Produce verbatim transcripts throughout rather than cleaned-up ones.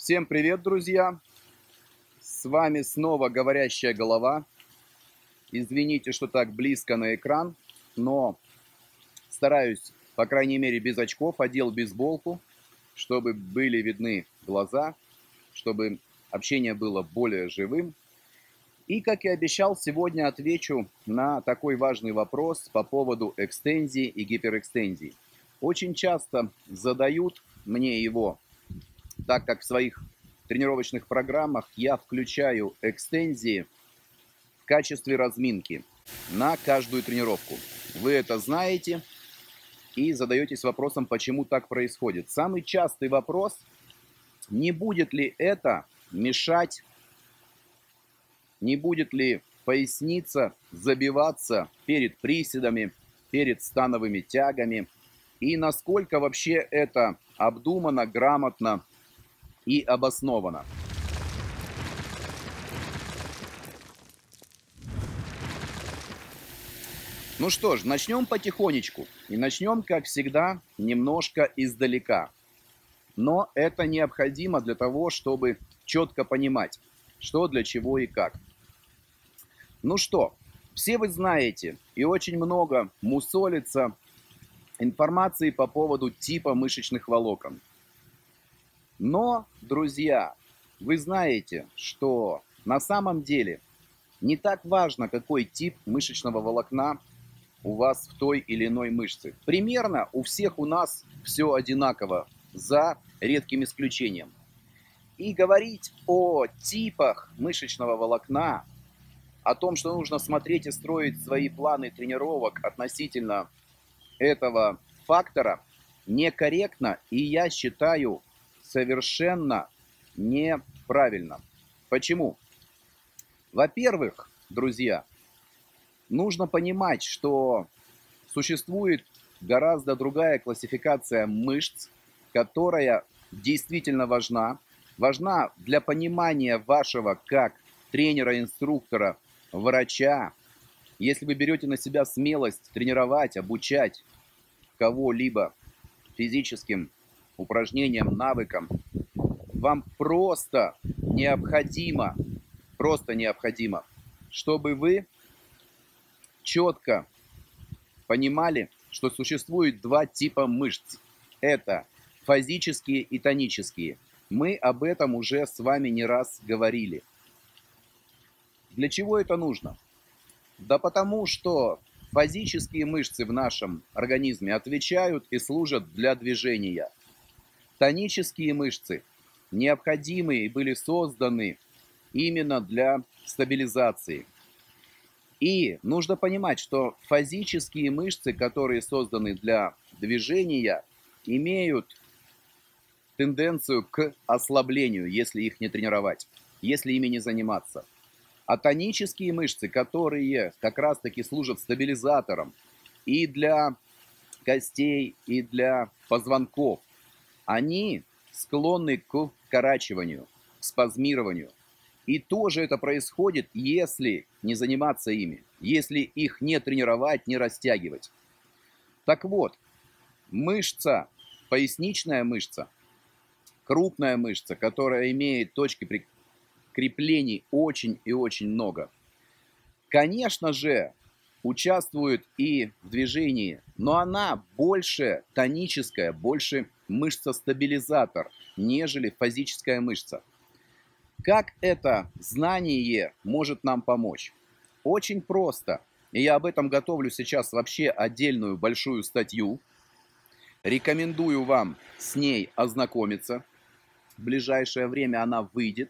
Всем привет, друзья! С вами снова говорящая голова. Извините, что так близко на экран, но стараюсь, по крайней мере, без очков, одел бейсболку, чтобы были видны глаза, чтобы общение было более живым. И, как и обещал, сегодня отвечу на такой важный вопрос по поводу экстензии и гиперэкстензии. Очень часто задают мне его, так как в своих тренировочных программах я включаю экстензии в качестве разминки на каждую тренировку. Вы это знаете и задаетесь вопросом, почему так происходит. Самый частый вопрос: не будет ли это мешать, не будет ли поясница забиваться перед приседами, перед становыми тягами, и насколько вообще это обдуманно, грамотно и обоснованно. Ну что ж, начнем потихонечку. И начнем, как всегда, немножко издалека. Но это необходимо для того, чтобы четко понимать, что, для чего и как. Ну что, все вы знаете, и очень много мусолится информации по поводу типа мышечных волокон. Но, друзья, вы знаете, что на самом деле не так важно, какой тип мышечного волокна у вас в той или иной мышце. Примерно у всех у нас все одинаково, за редким исключением. И говорить о типах мышечного волокна, о том, что нужно смотреть и строить свои планы тренировок относительно этого фактора, некорректно, и я считаю, совершенно неправильно. Почему? Во-первых, друзья, нужно понимать, что существует гораздо другая классификация мышц, которая действительно важна. Важна для понимания вашего как тренера, инструктора, врача. Если вы берете на себя смелость тренировать, обучать кого-либо физическим упражнениям, навыкам, вам просто необходимо, просто необходимо, чтобы вы четко понимали, что существует два типа мышц. Это фазические и тонические. Мы об этом уже с вами не раз говорили. Для чего это нужно? Да потому что фазические мышцы в нашем организме отвечают и служат для движения. Тонические мышцы необходимы и были созданы именно для стабилизации. И нужно понимать, что фазические мышцы, которые созданы для движения, имеют тенденцию к ослаблению, если их не тренировать, если ими не заниматься. А тонические мышцы, которые как раз-таки служат стабилизатором и для костей, и для позвонков, они склонны к вкорачиванию, к спазмированию. И тоже это происходит, если не заниматься ими, если их не тренировать, не растягивать. Так вот, мышца, поясничная мышца, крупная мышца, которая имеет точки прикреплений очень и очень много, конечно же, участвует и в движении, но она больше тоническая, больше мышца-стабилизатор, нежели фазическая мышца. Как это знание может нам помочь? Очень просто. И я об этом готовлю сейчас вообще отдельную большую статью. Рекомендую вам с ней ознакомиться. В ближайшее время она выйдет.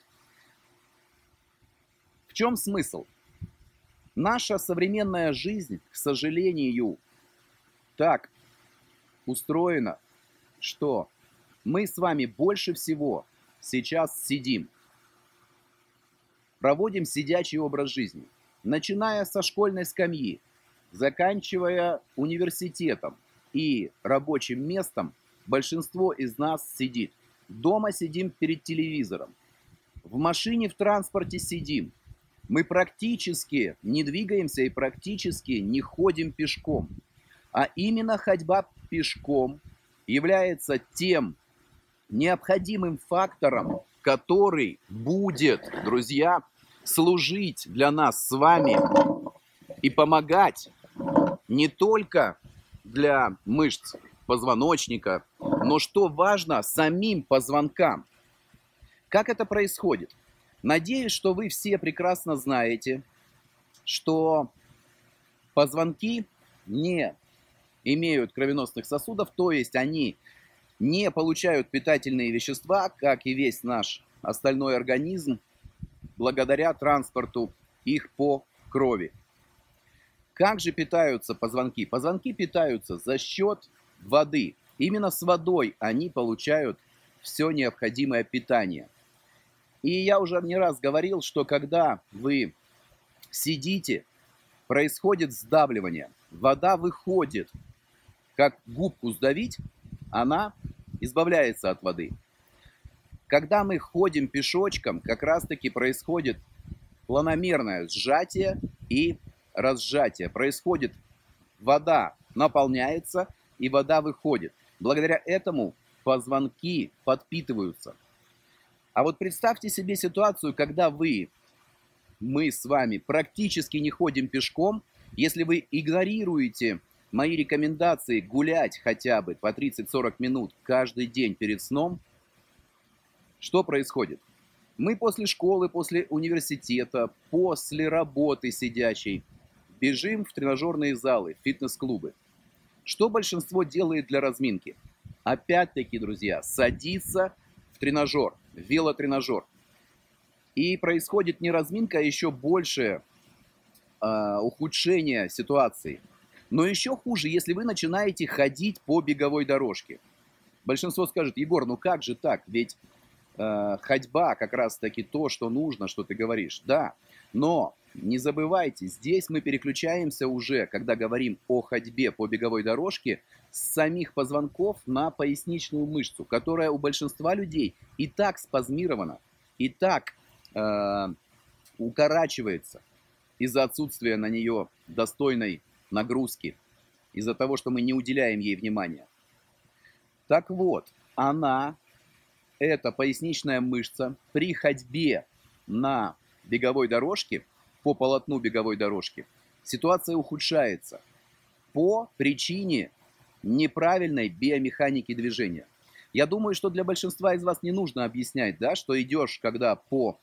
В чем смысл? Наша современная жизнь, к сожалению, так устроена, что мы с вами больше всего сейчас сидим. Проводим сидячий образ жизни, начиная со школьной скамьи, заканчивая университетом и рабочим местом. Большинство из нас сидит. Дома сидим перед телевизором, в машине, в транспорте сидим. Мы практически не двигаемся и практически не ходим пешком. А именно ходьба пешком является тем необходимым фактором, который будет, друзья, служить для нас с вами и помогать не только для мышц позвоночника, но, что важно, самим позвонкам. Как это происходит? Надеюсь, что вы все прекрасно знаете, что позвонки не имеют кровеносных сосудов, то есть они не получают питательные вещества, как и весь наш остальной организм, благодаря транспорту их по крови. Как же питаются позвонки? Позвонки питаются за счет воды. Именно с водой они получают все необходимое питание. И я уже не раз говорил, что когда вы сидите, происходит сдавливание. Вода выходит, как губку сдавить, она избавляется от воды. Когда мы ходим пешочком, как раз-таки происходит планомерное сжатие и разжатие. Происходит, вода наполняется и вода выходит. Благодаря этому позвонки подпитываются. А вот представьте себе ситуацию, когда вы, мы с вами практически не ходим пешком, если вы игнорируете мои рекомендации гулять хотя бы по тридцать-сорок минут каждый день перед сном, что происходит? Мы после школы, после университета, после работы сидячей бежим в тренажерные залы, в фитнес-клубы. Что большинство делает для разминки? Опять-таки, друзья, садится в тренажер, в велотренажер. И происходит не разминка, а еще большее э, ухудшение ситуации. Но еще хуже, если вы начинаете ходить по беговой дорожке. Большинство скажет: Егор, ну как же так? Ведь э, ходьба как раз-таки то, что нужно, что ты говоришь. Да, но не забывайте, здесь мы переключаемся уже, когда говорим о ходьбе по беговой дорожке, с самих позвонков на поясничную мышцу, которая у большинства людей и так спазмирована, и так э, укорачивается из-за отсутствия на нее достойной нагрузки, из-за того, что мы не уделяем ей внимания. Так вот, она, эта поясничная мышца, при ходьбе на беговой дорожке, по полотну беговой дорожки, ситуация ухудшается по причине неправильной биомеханики движения. Я думаю, что для большинства из вас не нужно объяснять, да, что идешь, когда по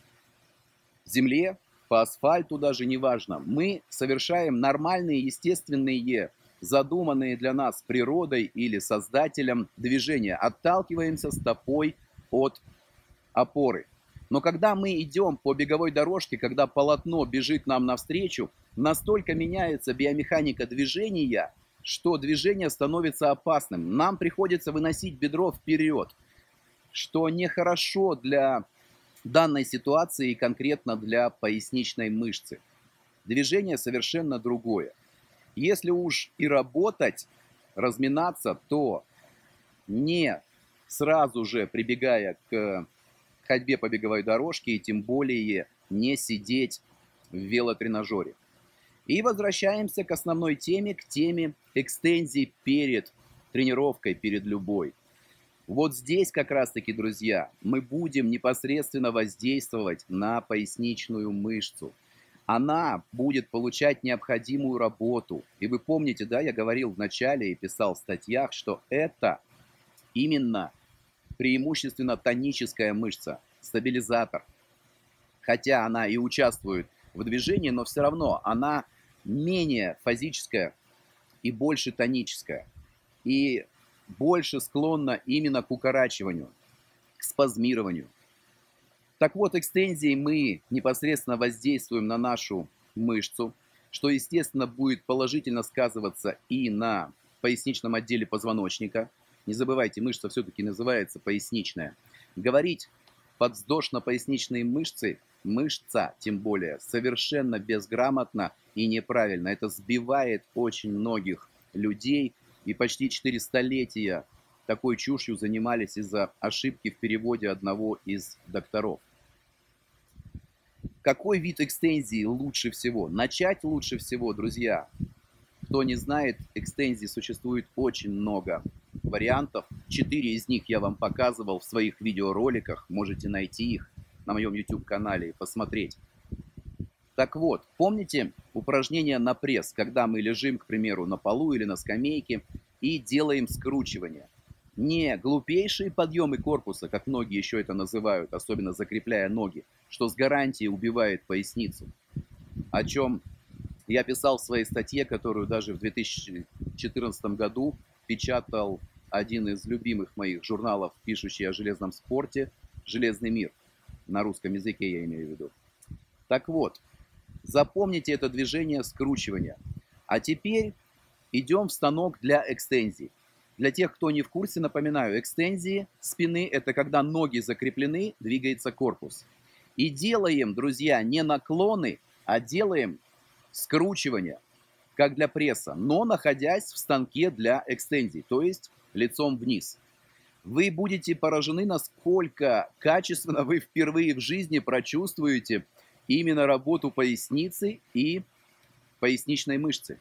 земле, по асфальту даже, неважно, мы совершаем нормальные, естественные, задуманные для нас природой или создателем движения, отталкиваемся стопой от опоры. Но когда мы идем по беговой дорожке, когда полотно бежит нам навстречу, настолько меняется биомеханика движения, что движение становится опасным. Нам приходится выносить бедро вперед, что нехорошо для данной ситуации и конкретно для поясничной мышцы. Движение совершенно другое. Если уж и работать, разминаться, то не сразу же прибегая к ходьбе по беговой дорожке и тем более не сидеть в велотренажере. И возвращаемся к основной теме, к теме экстензий перед тренировкой, перед любой. Вот здесь как раз-таки, друзья, мы будем непосредственно воздействовать на поясничную мышцу. Она будет получать необходимую работу. И вы помните, да, я говорил в начале и писал в статьях, что это именно преимущественно тоническая мышца, стабилизатор. Хотя она и участвует в движении, но все равно она менее фазическая и больше тоническая. И больше склонна именно к укорачиванию, к спазмированию. Так вот, экстензией мы непосредственно воздействуем на нашу мышцу, что, естественно, будет положительно сказываться и на поясничном отделе позвоночника. Не забывайте, мышца все-таки называется поясничная. Говорить подвздошно-поясничные мышцы, мышца тем более, совершенно безграмотно и неправильно. Это сбивает очень многих людей, и почти четыре столетия такой чушью занимались из-за ошибки в переводе одного из докторов. Какой вид экстензии лучше всего? Начать лучше всего, друзья. Кто не знает, экстензий существует очень много вариантов. Четыре из них я вам показывал в своих видеороликах. Можете найти их на моем YouTube-канале и посмотреть. Так вот, помните упражнение на пресс, когда мы лежим, к примеру, на полу или на скамейке и делаем скручивание? Не глупейшие подъемы корпуса, как многие еще это называют, особенно закрепляя ноги, что с гарантией убивает поясницу. О чем я писал в своей статье, которую даже в две тысячи четырнадцатом году печатал один из любимых моих журналов, пишущий о железном спорте, «Железный мир». На русском языке я имею в виду. Так вот, запомните это движение скручивания. А теперь идем в станок для экстензий. Для тех, кто не в курсе, напоминаю, экстензии спины – это когда ноги закреплены, двигается корпус. И делаем, друзья, не наклоны, а делаем скручивание, как для пресса, но находясь в станке для экстензий, то есть лицом вниз. Вы будете поражены, насколько качественно вы впервые в жизни прочувствуете именно работу поясницы и поясничной мышцы.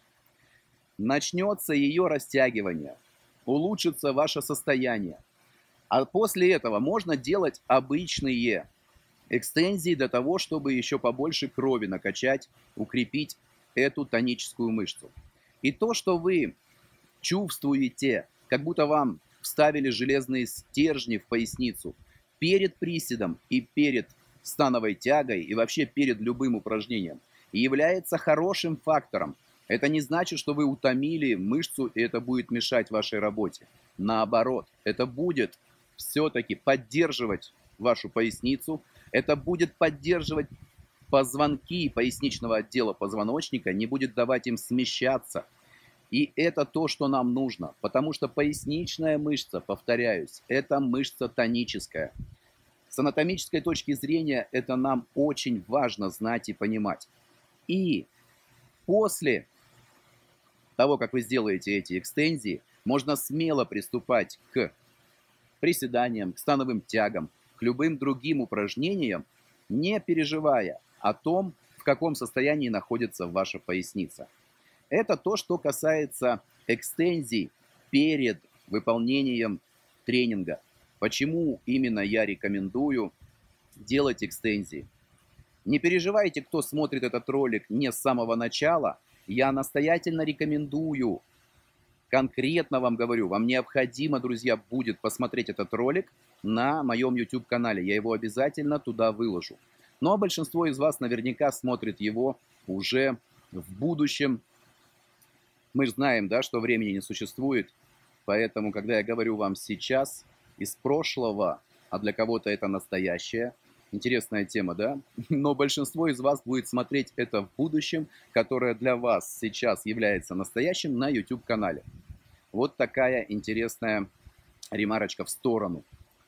Начнется ее растягивание, улучшится ваше состояние. А после этого можно делать обычные экстензии для того, чтобы еще побольше крови накачать, укрепить эту тоническую мышцу. И то, что вы чувствуете, как будто вам вставили железные стержни в поясницу перед приседом и перед становой тягой и вообще перед любым упражнением, является хорошим фактором. Это не значит, что вы утомили мышцу, и это будет мешать вашей работе. Наоборот, это будет все-таки поддерживать вашу поясницу, это будет поддерживать позвонки поясничного отдела позвоночника, не будет давать им смещаться. И это то, что нам нужно, потому что поясничная мышца, повторяюсь, это мышца тоническая. С анатомической точки зрения это нам очень важно знать и понимать. И после того, как вы сделаете эти экстензии, можно смело приступать к приседаниям, к становым тягам, к любым другим упражнениям, не переживая о том, в каком состоянии находится ваша поясница. Это то, что касается экстензий перед выполнением тренинга. Почему именно я рекомендую делать экстензии? Не переживайте, кто смотрит этот ролик не с самого начала. Я настоятельно рекомендую, конкретно вам говорю, вам необходимо, друзья, будет посмотреть этот ролик на моем YouTube-канале. Я его обязательно туда выложу. Но большинство из вас наверняка смотрит его уже в будущем. Мы же знаем, да, что времени не существует. Поэтому, когда я говорю вам сейчас из прошлого, а для кого-то это настоящее, интересная тема, да? Но большинство из вас будет смотреть это в будущем, которое для вас сейчас является настоящим на YouTube-канале. Вот такая интересная ремарочка в сторону.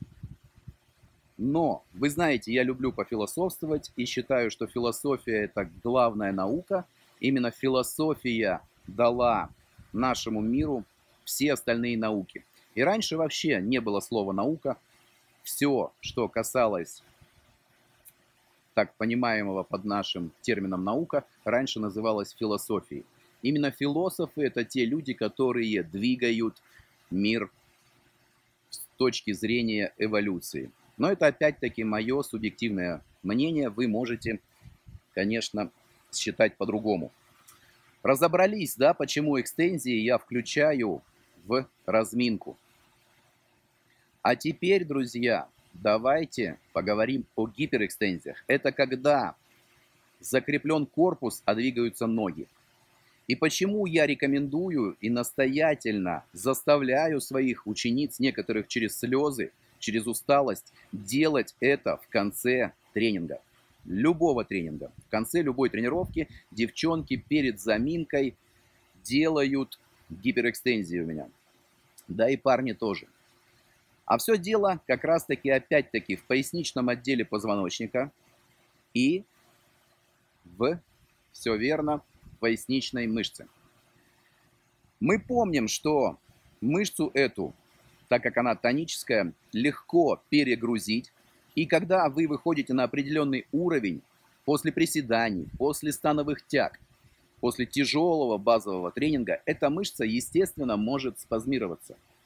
Но, вы знаете, я люблю пофилософствовать и считаю, что философия – это главная наука. Именно философия дала нашему миру все остальные науки. И раньше вообще не было слова «наука». Все, что касалось так понимаемого под нашим термином «наука», раньше называлось философией. Именно философы – это те люди, которые двигают мир с точки зрения эволюции. Но это опять-таки мое субъективное мнение. Вы можете, конечно, считать по-другому. Разобрались, да, почему экстензии я включаю в разминку. А теперь, друзья, давайте поговорим о гиперэкстензиях. Это когда закреплен корпус, а двигаются ноги. И почему я рекомендую и настоятельно заставляю своих учениц, некоторых через слезы, через усталость, делать это в конце тренинга. Любого тренинга. В конце любой тренировки девчонки перед заминкой делают гиперэкстензии у меня. Да и парни тоже. А все дело как раз-таки опять-таки в поясничном отделе позвоночника и в, все верно, поясничной мышце. Мы помним, что мышцу эту, так как она тоническая, легко перегрузить. И когда вы выходите на определенный уровень, после приседаний, после становых тяг, после тяжелого базового тренинга, эта мышца, естественно, может спазмироваться.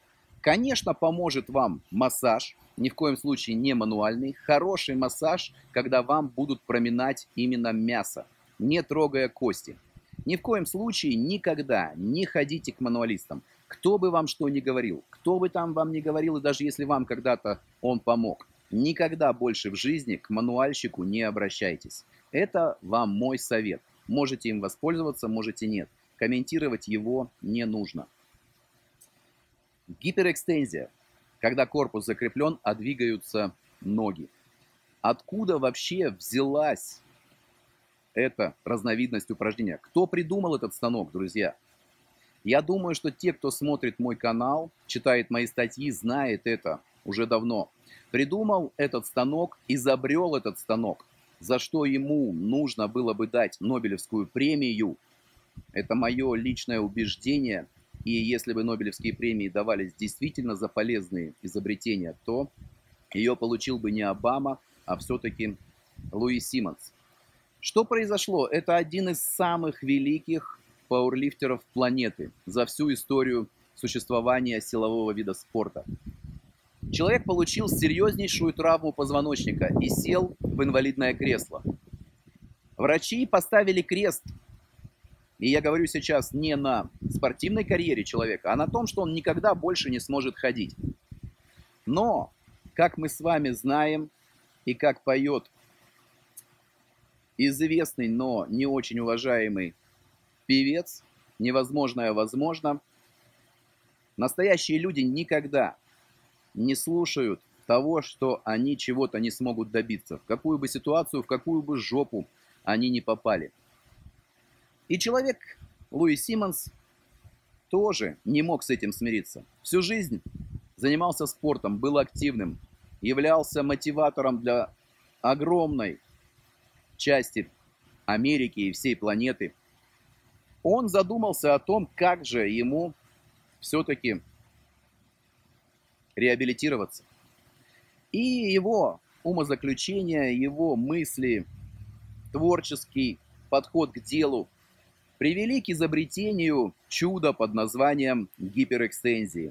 Конечно, поможет вам массаж, ни в коем случае не мануальный, хороший массаж, когда вам будут проминать именно мясо, не трогая кости. Ни в коем случае никогда не ходите к мануалистам. Кто бы вам что ни говорил, кто бы там вам ни говорил, и даже если вам когда-то он помог, никогда больше в жизни к мануальщику не обращайтесь. Это вам мой совет. Можете им воспользоваться, можете нет. Комментировать его не нужно. Гиперэкстензия, когда корпус закреплен, а двигаются ноги. Откуда вообще взялась эта разновидность упражнения? Кто придумал этот станок, друзья? Я думаю, что те, кто смотрит мой канал, читает мои статьи, знает это уже давно. Придумал этот станок, изобрел этот станок, за что ему нужно было бы дать Нобелевскую премию. Это мое личное убеждение. И если бы Нобелевские премии давались действительно за полезные изобретения, то ее получил бы не Обама, а все-таки Луи Симмонс. Что произошло? Это один из самых великих пауэрлифтеров планеты за всю историю существования силового вида спорта. Человек получил серьезнейшую травму позвоночника и сел в инвалидное кресло. Врачи поставили крест. И я говорю сейчас не на спортивной карьере человека, а на том, что он никогда больше не сможет ходить. Но, как мы с вами знаем, и как поет известный, но не очень уважаемый певец, невозможное возможно, настоящие люди никогда не слушают того, что они чего-то не смогут добиться, в какую бы ситуацию, в какую бы жопу они не попали. И человек, Луи Симмонс, тоже не мог с этим смириться. Всю жизнь занимался спортом, был активным, являлся мотиватором для огромной части Америки и всей планеты. Он задумался о том, как же ему все-таки реабилитироваться. И его умозаключения, его мысли, творческий подход к делу привели к изобретению чуда под названием гиперэкстензии,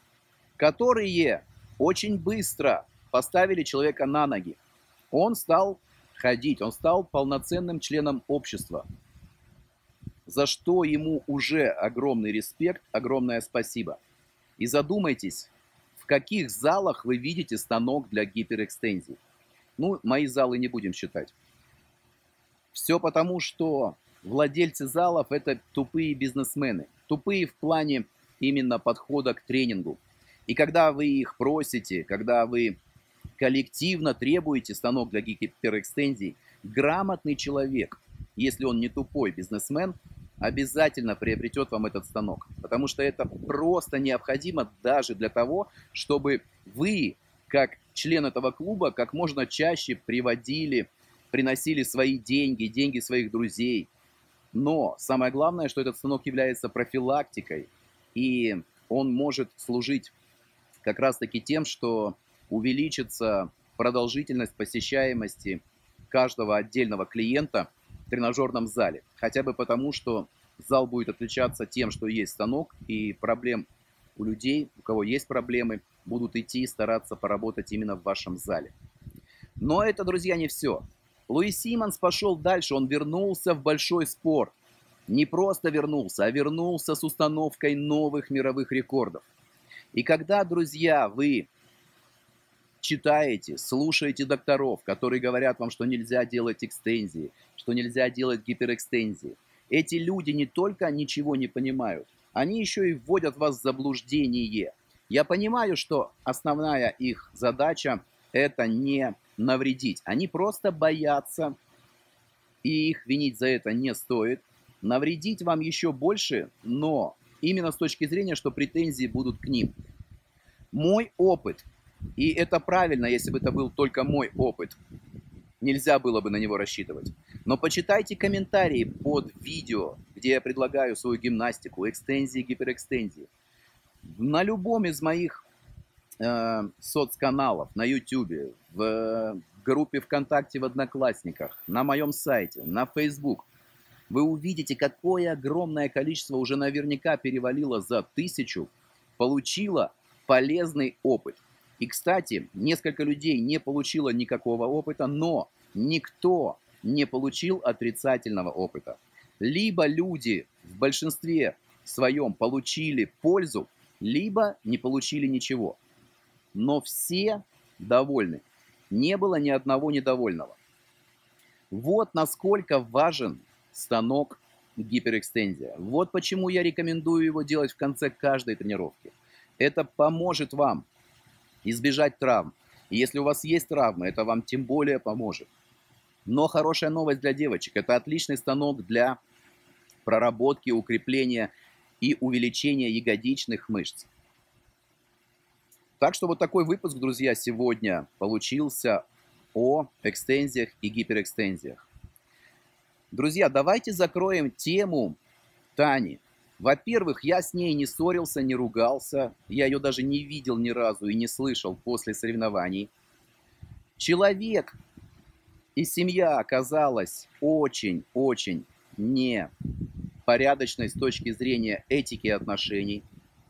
которые очень быстро поставили человека на ноги. Он стал ходить, он стал полноценным членом общества, за что ему уже огромный респект, огромное спасибо. И задумайтесь, в каких залах вы видите станок для гиперэкстензии. Ну, мои залы не будем считать. Все потому, что владельцы залов – это тупые бизнесмены. Тупые в плане именно подхода к тренингу. И когда вы их просите, когда вы коллективно требуете станок для гиперэкстензии, грамотный человек, если он не тупой бизнесмен, обязательно приобретет вам этот станок. Потому что это просто необходимо даже для того, чтобы вы, как член этого клуба, как можно чаще приводили, приносили свои деньги, деньги своих друзей. Но самое главное, что этот станок является профилактикой, и он может служить как раз-таки тем, что увеличится продолжительность посещаемости каждого отдельного клиента в тренажерном зале. Хотя бы потому, что зал будет отличаться тем, что есть станок, и проблем у людей, у кого есть проблемы, будут идти и стараться поработать именно в вашем зале. Но это, друзья, не все. Луи Симмонс пошел дальше, он вернулся в большой спорт. Не просто вернулся, а вернулся с установкой новых мировых рекордов. И когда, друзья, вы читаете, слушаете докторов, которые говорят вам, что нельзя делать экстензии, что нельзя делать гиперэкстензии, эти люди не только ничего не понимают, они еще и вводят вас в заблуждение. Я понимаю, что основная их задача – это не навредить. Они просто боятся, и их винить за это не стоит. Навредить вам еще больше, но именно с точки зрения, что претензии будут к ним. Мой опыт, и это правильно, если бы это был только мой опыт, нельзя было бы на него рассчитывать. Но почитайте комментарии под видео, где я предлагаю свою гимнастику, экстензии, гиперэкстензии. На любом из моих э, соцканалов, на YouTube, в э, группе ВКонтакте, в Одноклассниках, на моем сайте, на Facebook, вы увидите, какое огромное количество уже наверняка перевалило за тысячу, получило полезный опыт. И, кстати, несколько людей не получило никакого опыта, но никто не получил отрицательного опыта. Либо люди в большинстве своем получили пользу, либо не получили ничего. Но все довольны. Не было ни одного недовольного. Вот насколько важен станок гиперэкстензия. Вот почему я рекомендую его делать в конце каждой тренировки. Это поможет вам избежать травм. И если у вас есть травмы, это вам тем более поможет. Но хорошая новость для девочек. Это отличный станок для проработки, укрепления и увеличения ягодичных мышц. Так что вот такой выпуск, друзья, сегодня получился о экстензиях и гиперэкстензиях. Друзья, давайте закроем тему Тани. Во-первых, я с ней не ссорился, не ругался. Я ее даже не видел ни разу и не слышал после соревнований. Человек и семья оказалась очень-очень непорядочной с точки зрения этики отношений.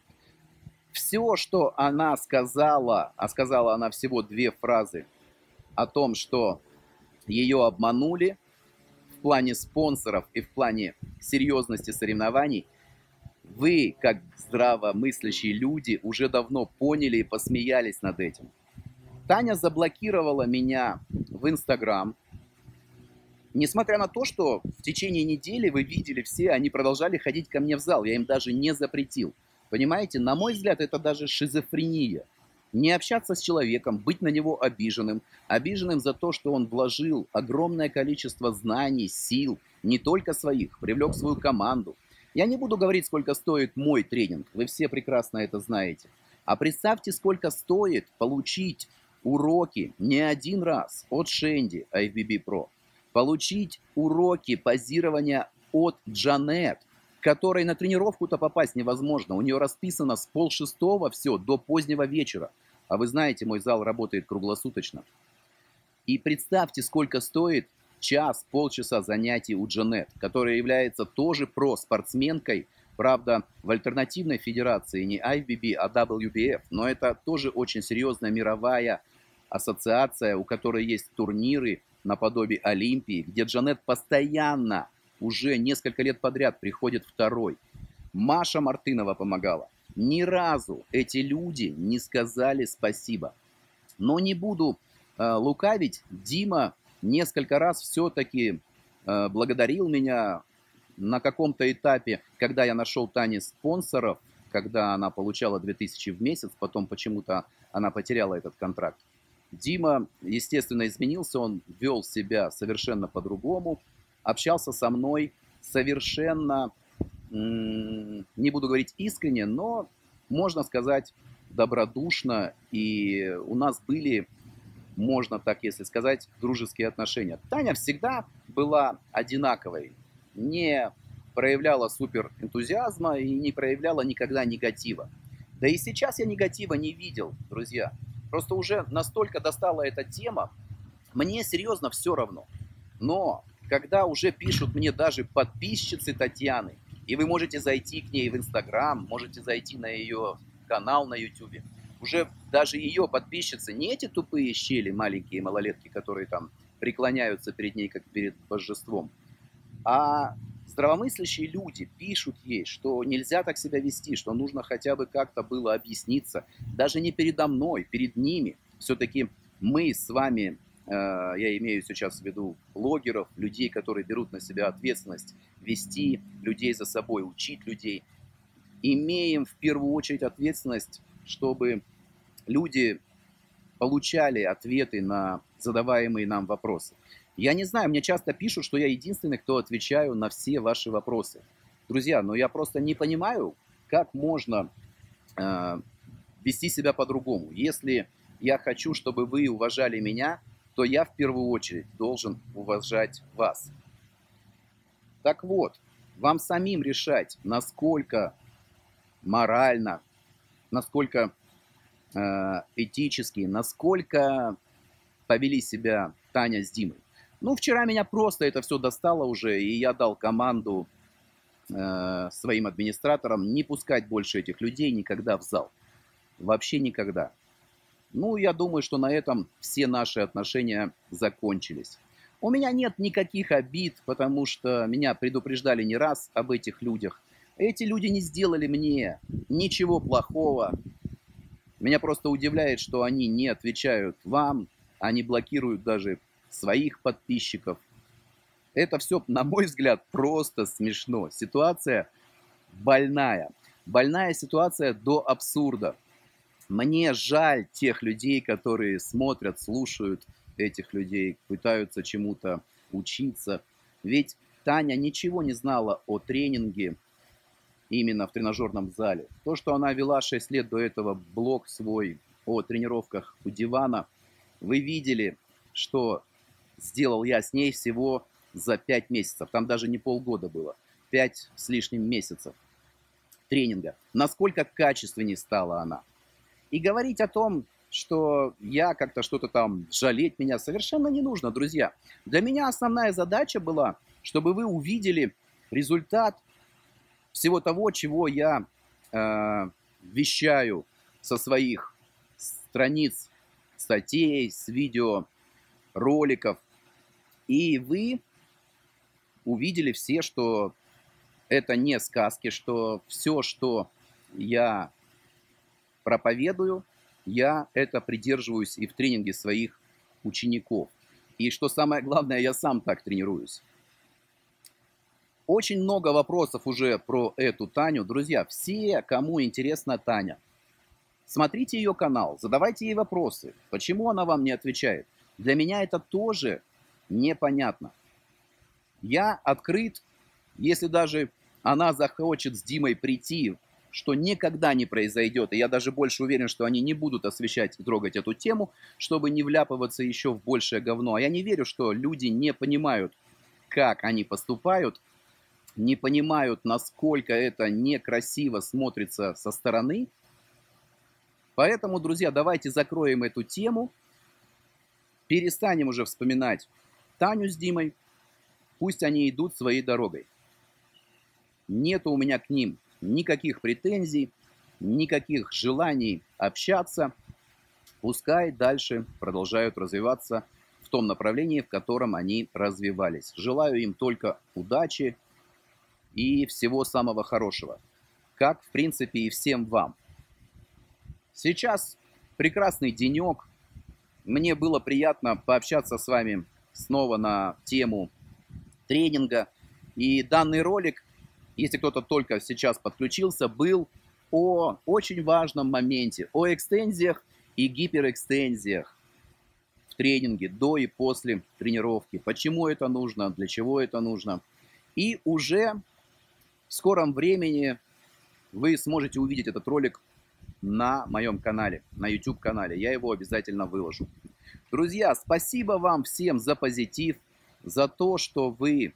Все, что она сказала, а сказала она всего две фразы о том, что ее обманули в плане спонсоров и в плане серьезности соревнований, вы, как здравомыслящие люди, уже давно поняли и посмеялись над этим. Таня заблокировала меня в Инстаграм. Несмотря на то, что в течение недели вы видели все, они продолжали ходить ко мне в зал. Я им даже не запретил. Понимаете, на мой взгляд, это даже шизофрения. Не общаться с человеком, быть на него обиженным. Обиженным за то, что он вложил огромное количество знаний, сил, не только своих, привлек свою команду. Я не буду говорить, сколько стоит мой тренинг, вы все прекрасно это знаете. А представьте, сколько стоит получить уроки не один раз от Шенди ай эф би би Pro. Получить уроки позирования от Джанет, которой на тренировку-то попасть невозможно. У нее расписано с полшестого все до позднего вечера. А вы знаете, мой зал работает круглосуточно. И представьте, сколько стоит час, полчаса занятий у Джанет, которая является тоже про-спортсменкой, правда, в альтернативной федерации, не ай эф би би, а дабл ю би эф, но это тоже очень серьезная мировая ассоциация, у которой есть турниры наподобие Олимпии, где Джанет постоянно, уже несколько лет подряд приходит второй. Маша Мартынова помогала. Ни разу эти люди не сказали спасибо. Но не буду э, лукавить, Дима несколько раз все-таки э, благодарил меня на каком-то этапе, когда я нашел Тане спонсоров, когда она получала две тысячи в месяц, потом почему-то она потеряла этот контракт. Дима, естественно, изменился, он вел себя совершенно по-другому, общался со мной совершенно, не буду говорить искренне, но, можно сказать, добродушно, и у нас были, можно так если сказать, дружеские отношения. Таня всегда была одинаковой, не проявляла супер энтузиазма и не проявляла никогда негатива. Да и сейчас я негатива не видел, друзья. Просто уже настолько достала эта тема, мне серьезно все равно. Но когда уже пишут мне даже подписчицы Татьяны, и вы можете зайти к ней в Инстаграм, можете зайти на ее канал на Ютубе, уже даже ее подписчицы, не эти тупые щели, маленькие малолетки, которые там преклоняются перед ней, как перед божеством, а здравомыслящие люди пишут ей, что нельзя так себя вести, что нужно хотя бы как-то было объясниться, даже не передо мной, перед ними. Все-таки мы с вами, э, я имею сейчас в виду блогеров, людей, которые берут на себя ответственность вести людей за собой, учить людей, имеем в первую очередь ответственность, чтобы люди получали ответы на задаваемые нам вопросы. Я не знаю, мне часто пишут, что я единственный, кто отвечаю на все ваши вопросы. Друзья, но я просто не понимаю, как можно э, вести себя по-другому. Если я хочу, чтобы вы уважали меня, то я в первую очередь должен уважать вас. Так вот, вам самим решать, насколько морально, насколько э, этически, насколько повели себя Таня с Димой. Ну, вчера меня просто это все достало уже, и я дал команду э, своим администраторам не пускать больше этих людей никогда в зал. Вообще никогда. Ну, я думаю, что на этом все наши отношения закончились. У меня нет никаких обид, потому что меня предупреждали не раз об этих людях. Эти люди не сделали мне ничего плохого. Меня просто удивляет, что они не отвечают вам, они блокируют даже своих подписчиков. Это все, на мой взгляд, просто смешно. Ситуация больная. Больная ситуация до абсурда. Мне жаль тех людей, которые смотрят, слушают этих людей, пытаются чему-то учиться. Ведь Таня ничего не знала о тренинге именно в тренажерном зале. То, что она вела шесть лет до этого блог свой о тренировках у дивана, вы видели, что сделал я с ней всего за пять месяцев. Там даже не полгода было. пять с лишним месяцев тренинга. Насколько качественнее стала она. И говорить о том, что я как-то что-то там, жалеть меня, совершенно не нужно, друзья. Для меня основная задача была, чтобы вы увидели результат всего того, чего я э, вещаю со своих страниц, статей, с видео, роликов. И вы увидели все, что это не сказки, что все, что я проповедую, я это придерживаюсь и в тренинге своих учеников. И что самое главное, я сам так тренируюсь. Очень много вопросов уже про эту Таню. Друзья, все, кому интересна Таня, смотрите ее канал, задавайте ей вопросы. Почему она вам не отвечает? Для меня это тоже непонятно. Я открыт, если даже она захочет с Димой прийти, что никогда не произойдет, и я даже больше уверен, что они не будут освещать и трогать эту тему, чтобы не вляпываться еще в большее говно. А я не верю, что люди не понимают, как они поступают, не понимают, насколько это некрасиво смотрится со стороны. Поэтому, друзья, давайте закроем эту тему, перестанем уже вспоминать Таню с Димой, пусть они идут своей дорогой. Нету у меня к ним никаких претензий, никаких желаний общаться. Пускай дальше продолжают развиваться в том направлении, в котором они развивались. Желаю им только удачи и всего самого хорошего. Как, в принципе, и всем вам. Сейчас прекрасный денек. Мне было приятно пообщаться с вами снова на тему тренинга. И данный ролик, если кто-то только сейчас подключился, был о очень важном моменте, о экстензиях и гиперэкстензиях в тренинге до и после тренировки. Почему это нужно, для чего это нужно. И уже в скором времени вы сможете увидеть этот ролик на моем канале, на YouTube-канале. Я его обязательно выложу. Друзья, спасибо вам всем за позитив, за то, что вы...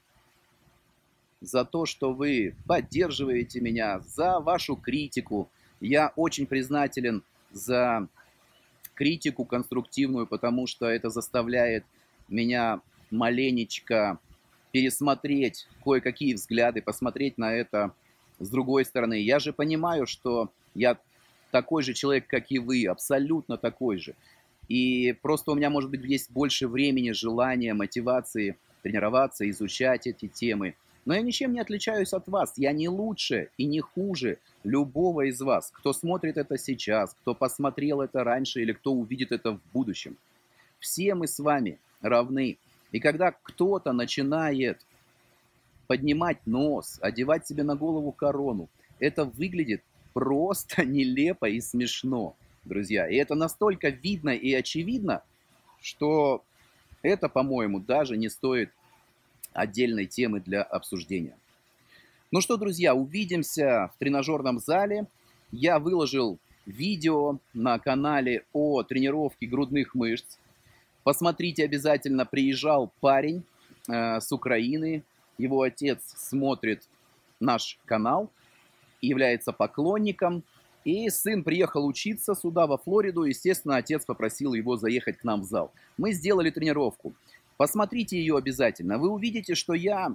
за то, что вы поддерживаете меня, за вашу критику. Я очень признателен за критику конструктивную, потому что это заставляет меня маленечко пересмотреть кое-какие взгляды, посмотреть на это с другой стороны. Я же понимаю, что я такой же человек, как и вы, абсолютно такой же. И просто у меня, может быть, есть больше времени, желания, мотивации тренироваться, изучать эти темы. Но я ничем не отличаюсь от вас. Я не лучше и не хуже любого из вас, кто смотрит это сейчас, кто посмотрел это раньше или кто увидит это в будущем. Все мы с вами равны. И когда кто-то начинает поднимать нос, одевать себе на голову корону, это выглядит просто нелепо и смешно, друзья. И это настолько видно и очевидно, что это, по-моему, даже не стоит отдельной темы для обсуждения. Ну что, друзья, увидимся в тренажерном зале. Я выложил видео на канале о тренировке грудных мышц. Посмотрите обязательно, приезжал парень э, с Украины. Его отец смотрит наш канал, является поклонником. И сын приехал учиться сюда, во Флориду. Естественно, отец попросил его заехать к нам в зал. Мы сделали тренировку. Посмотрите ее обязательно. Вы увидите, что я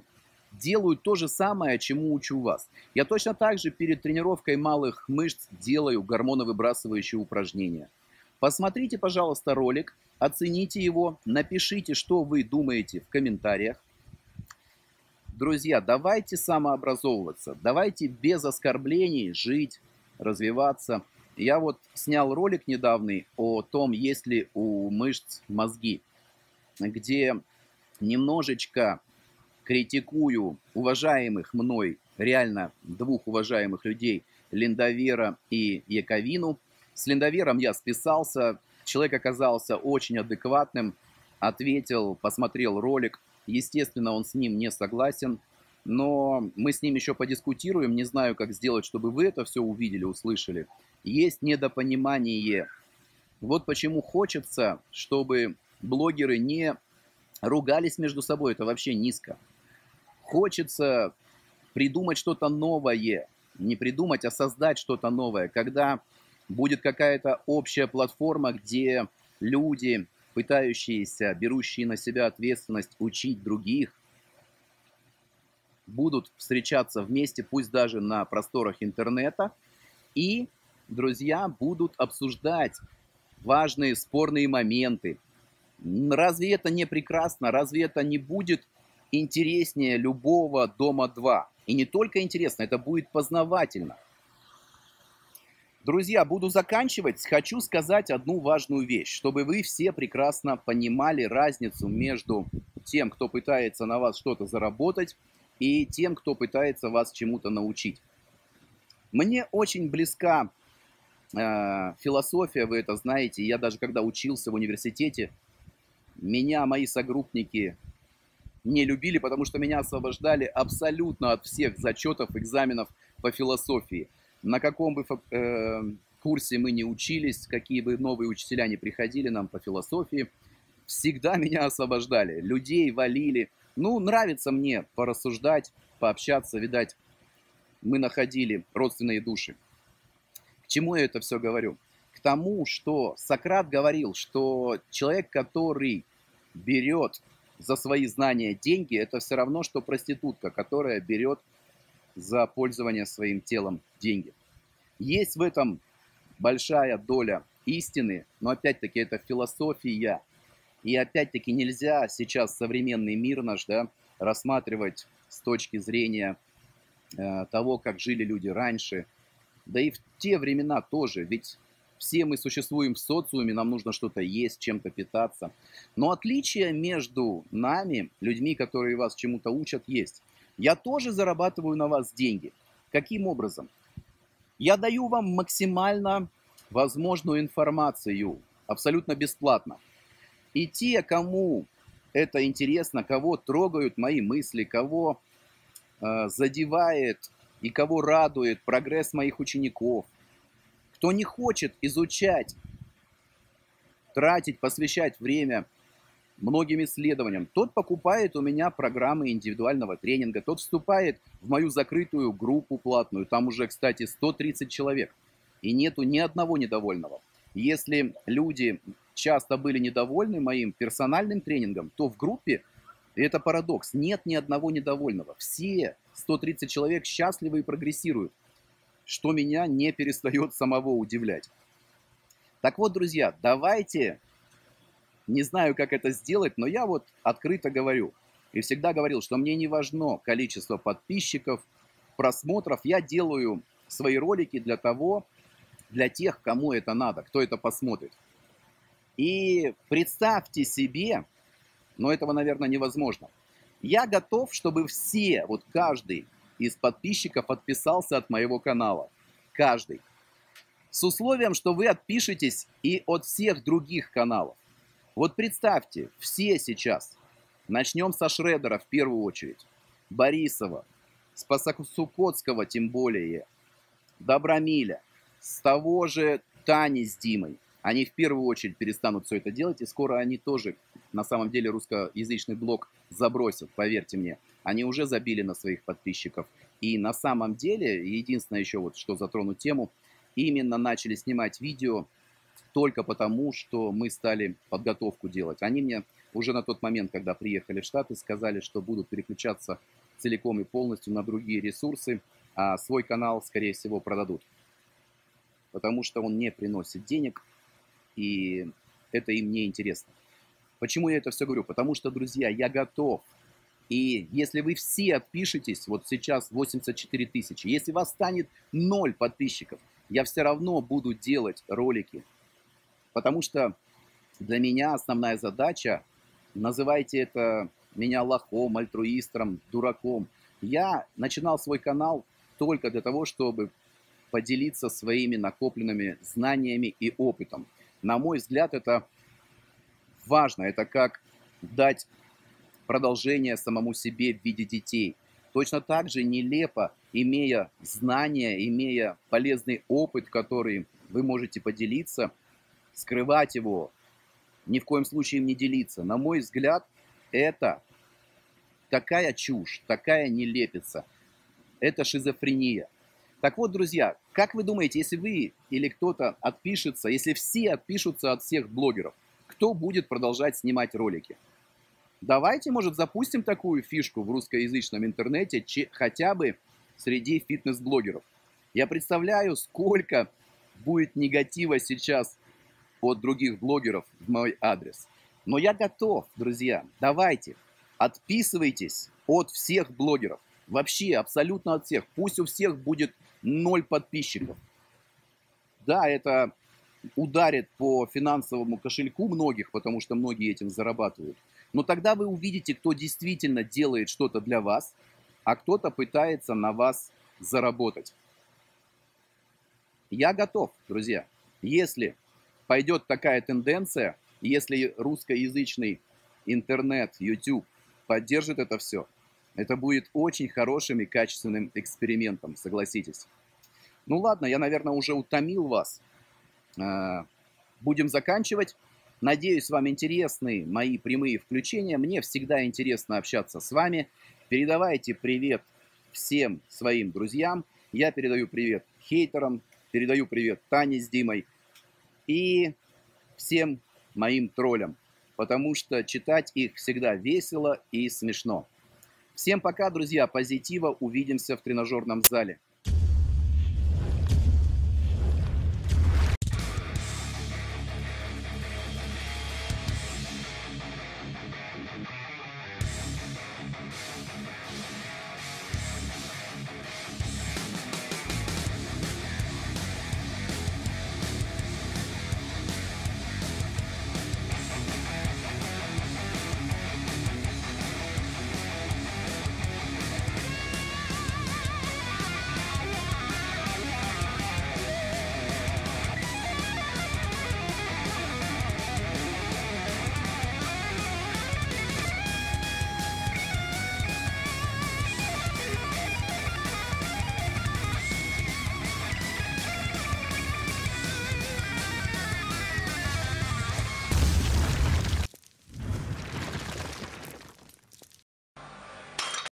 делают то же самое, чему учу вас. Я точно так же перед тренировкой малых мышц делаю гормоновыбрасывающие упражнения. Посмотрите, пожалуйста, ролик, оцените его, напишите, что вы думаете в комментариях. Друзья, давайте самообразовываться, давайте без оскорблений жить, развиваться. Я вот снял ролик недавний о том, есть ли у мышц мозги, где немножечко критикую уважаемых мной, реально двух уважаемых людей, Линдовера и Яковину. С Линдовером я списался, человек оказался очень адекватным, ответил, посмотрел ролик. Естественно, он с ним не согласен, но мы с ним еще подискутируем. Не знаю, как сделать, чтобы вы это все увидели, услышали. Есть недопонимание. Вот почему хочется, чтобы блогеры не ругались между собой. Это вообще низко. Хочется придумать что-то новое. Не придумать, а создать что-то новое. Когда будет какая-то общая платформа, где люди, пытающиеся, берущие на себя ответственность учить других, будут встречаться вместе, пусть даже на просторах интернета, и, друзья, будут обсуждать важные спорные моменты. Разве это не прекрасно? Разве это не будет интереснее любого Дома два? И не только интересно, это будет познавательно. Друзья, буду заканчивать. Хочу сказать одну важную вещь, чтобы вы все прекрасно понимали разницу между тем, кто пытается на вас что-то заработать, и тем, кто пытается вас чему-то научить. Мне очень близка э, философия, вы это знаете. Я даже когда учился в университете, меня мои согруппники не любили, потому что меня освобождали абсолютно от всех зачетов, экзаменов по философии. На каком бы э, курсе мы не учились, какие бы новые учителя не приходили нам по философии, всегда меня освобождали, людей валили. Ну, нравится мне порассуждать, пообщаться, видать, мы находили родственные души. К чему я это все говорю? К тому, что Сократ говорил, что человек, который берет за свои знания деньги, это все равно, что проститутка, которая берет за пользование своим телом деньги. Есть в этом большая доля истины, но опять-таки это философия. И опять-таки нельзя сейчас современный мир наш, да, рассматривать с точки зрения э, того, как жили люди раньше. Да и в те времена тоже, ведь все мы существуем в социуме, нам нужно что-то есть, чем-то питаться. Но отличие между нами, людьми, которые вас чему-то учат, есть. Я тоже зарабатываю на вас деньги. Каким образом? Я даю вам максимально возможную информацию, абсолютно бесплатно. И те, кому это интересно, кого трогают мои мысли, кого э, задевает и кого радует прогресс моих учеников, кто не хочет изучать, тратить, посвящать время многим исследованиям, тот покупает у меня программы индивидуального тренинга, тот вступает в мою закрытую группу платную, там уже, кстати, сто тридцать человек, и нету ни одного недовольного. Если люди часто были недовольны моим персональным тренингом, то в группе, и это парадокс, нет ни одного недовольного. Все сто тридцать человек счастливы и прогрессируют, что меня не перестает самого удивлять. Так вот, друзья, давайте... Не знаю, как это сделать, но я вот открыто говорю. И всегда говорил, что мне не важно количество подписчиков, просмотров. Я делаю свои ролики для того, для тех, кому это надо, кто это посмотрит. И представьте себе, но этого, наверное, невозможно. Я готов, чтобы все, вот каждый из подписчиков отписался от моего канала. Каждый. С условием, что вы отпишетесь и от всех других каналов. Вот представьте, все сейчас, начнем со Шредера в первую очередь, Борисова, с Пасаксукотского тем более, Добромиля, с того же Тани с Димой. Они в первую очередь перестанут все это делать, и скоро они тоже, на самом деле, русскоязычный блог забросят, поверьте мне. Они уже забили на своих подписчиков. И на самом деле, единственное еще вот, что затрону тему, именно начали снимать видео только потому, что мы стали подготовку делать. Они мне уже на тот момент, когда приехали в Штаты, сказали, что будут переключаться целиком и полностью на другие ресурсы, а свой канал, скорее всего, продадут. Потому что он не приносит денег, и это им не интересно. Почему я это все говорю? Потому что, друзья, я готов. И если вы все отпишетесь, вот сейчас восемьдесят четыре тысячи, если вас станет ноль подписчиков, я все равно буду делать ролики. Потому что для меня основная задача, называйте это меня лохом, альтруистом, дураком. Я начинал свой канал только для того, чтобы поделиться своими накопленными знаниями и опытом. На мой взгляд, это важно. Это как дать продолжение самому себе в виде детей. Точно так же нелепо, имея знания, имея полезный опыт, который вы можете поделиться, скрывать его, ни в коем случае им не делиться. На мой взгляд, это такая чушь, такая нелепица. Это шизофрения. Так вот, друзья, как вы думаете, если вы или кто-то отпишется, если все отпишутся от всех блогеров, кто будет продолжать снимать ролики? Давайте, может, запустим такую фишку в русскоязычном интернете, хотя бы среди фитнес-блогеров. Я представляю, сколько будет негатива сейчас от других блогеров в мой адрес. Но я готов, друзья. Давайте, отписывайтесь от всех блогеров. Вообще, абсолютно от всех. Пусть у всех будет ноль подписчиков. Да, это ударит по финансовому кошельку многих, потому что многие этим зарабатывают. Но тогда вы увидите, кто действительно делает что-то для вас, а кто-то пытается на вас заработать. Я готов, друзья. Если пойдет такая тенденция, если русскоязычный интернет, YouTube поддержит это все, это будет очень хорошим и качественным экспериментом, согласитесь. Ну ладно, я, наверное, уже утомил вас. Будем заканчивать. Надеюсь, вам интересны мои прямые включения. Мне всегда интересно общаться с вами. Передавайте привет всем своим друзьям. Я передаю привет хейтерам, передаю привет Тане с Димой и всем моим троллям, потому что читать их всегда весело и смешно. Всем пока, друзья, позитива, увидимся в тренажерном зале.